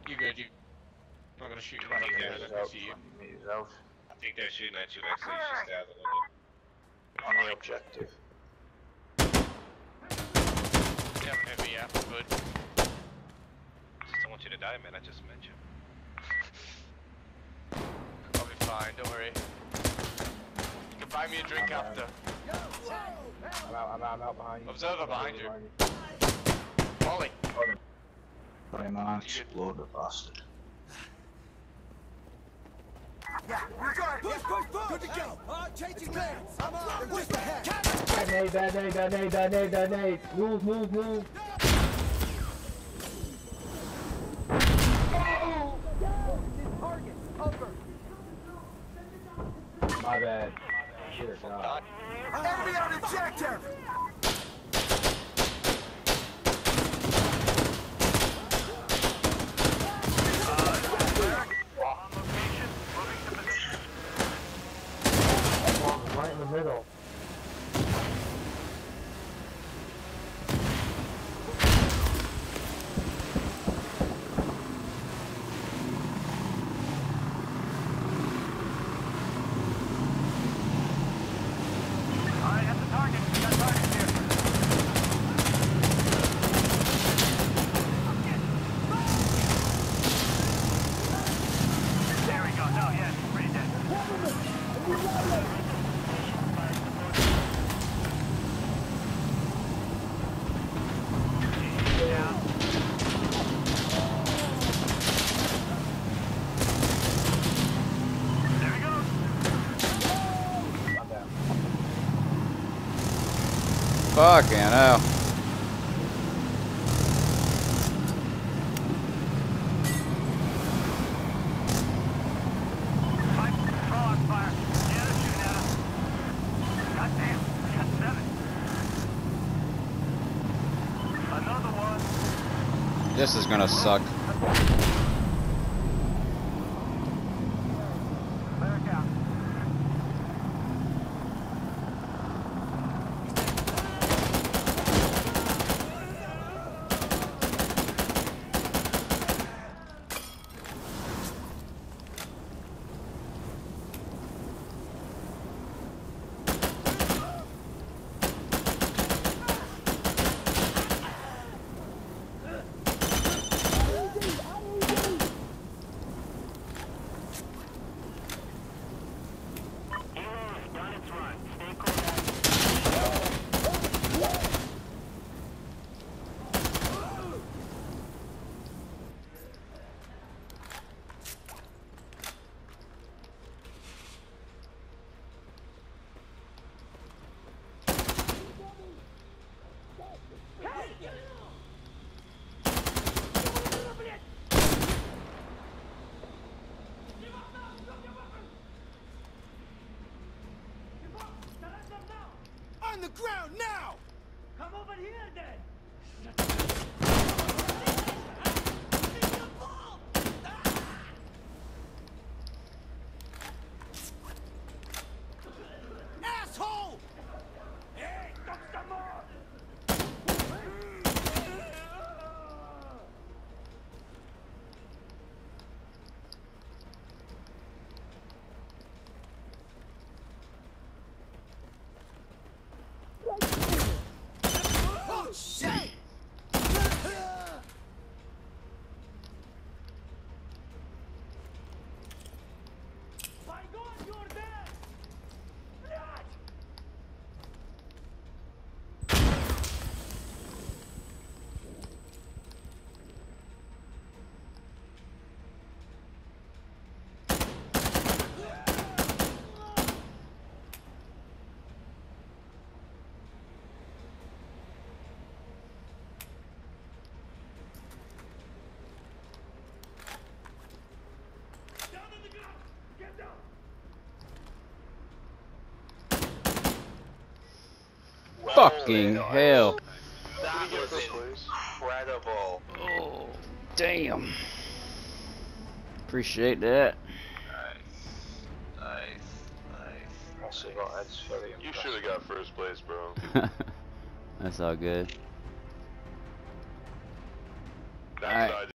You good, you... I'm not gonna shoot you right up there, I can see you. I think they're shooting at you, actually. You should stay out the window. On the objective. You haven't hit me yet, good. I just don't want you to die, man. I just met you. I'll be fine, don't worry. You can buy me a drink after. I'm out behind you. Observer behind you. Molly. I'm an exploder bastard. Yeah, you're good. Push. Good to go. Changing lanes. I'm on. They're just ahead. That nade. Move. My bad. Shit, God. Enemy on objective. Right in the middle. Alright, that's the target. We got targets here. There we go. No, yeah, it's pretty dead. Fucking hell. This is gonna suck. On the ground now! Come over here then! Asshole! Hey, oh shit! My God, you're there! Fucking hell. That was incredible. Oh, damn. Appreciate that. Nice. Also, that's very You should have got first place, bro. That's all good. That's Alright. what I